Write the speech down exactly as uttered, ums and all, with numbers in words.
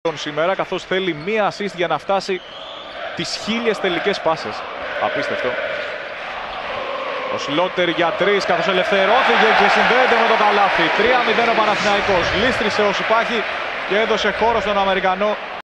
σήμερα, καθώς θέλει μία assist για να φτάσει τις χίλιες τελικές πάσες. Απίστευτο. Ο Σλότερ για τρεις, καθώς ελευθερώθηκε και συνδέεται με το καλάθι. τρία μηδέν ο Παναθηναϊκός. Λύστρισε ο Σιπάχη και έδωσε χώρο στον Αμερικανό.